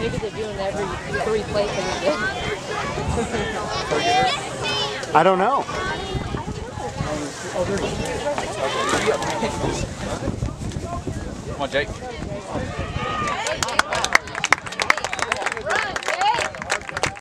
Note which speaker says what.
Speaker 1: Maybe they're doing every 3 plates again.
Speaker 2: I don't know.
Speaker 3: Come on, Jake.